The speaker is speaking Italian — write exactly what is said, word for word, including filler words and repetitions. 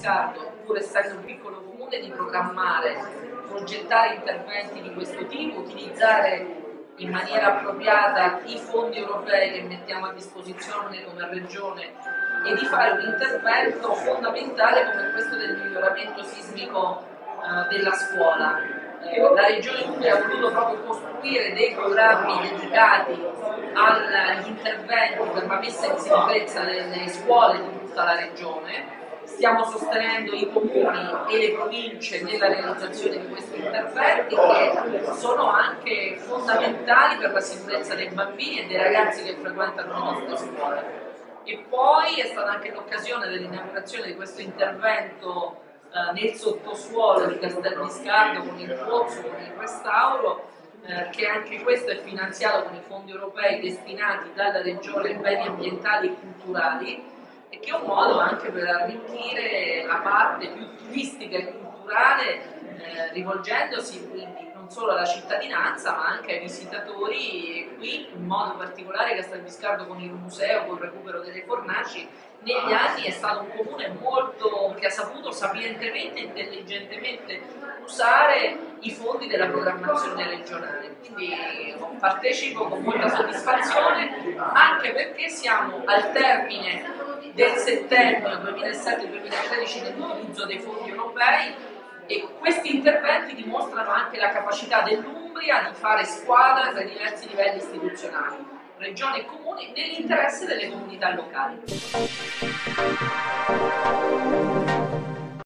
Scardo, pur essendo un piccolo comune, di programmare, progettare interventi di questo tipo, utilizzare in maniera appropriata i fondi europei che mettiamo a disposizione come regione e di fare un intervento fondamentale come questo del miglioramento sismico eh, della scuola. Eh, la Regione Umbria ha voluto proprio costruire dei programmi dedicati agli interventi per la messa in sicurezza delle scuole di tutta la regione. Stiamo sostenendo i comuni e le province nella realizzazione di questi interventi che sono anche fondamentali per la sicurezza dei bambini e dei ragazzi che frequentano le nostre scuole. E poi è stata anche l'occasione dell'inaugurazione di questo intervento eh, nel sottosuolo di Castel di Scardo con il pozzo, con il restauro, eh, che anche questo è finanziato con i fondi europei destinati dalla Regione ai beni ambientali e culturali, e che è un modo anche per arricchire la parte più turistica e culturale, eh, rivolgendosi quindi non solo alla cittadinanza ma anche ai visitatori, e qui in modo particolare Castel di Scardo con il museo, con il recupero delle fornaci, negli anni è stato un comune molto che ha saputo sapientemente e intelligentemente usare i fondi della programmazione regionale. Quindi partecipo con molta soddisfazione, anche perché siamo al termine del settennio duemilasette duemilatredici nell'utilizzo dei fondi europei, e questi interventi dimostrano anche la capacità dell'Umbria di fare squadra tra i diversi livelli istituzionali, regioni e comuni, nell'interesse delle comunità locali.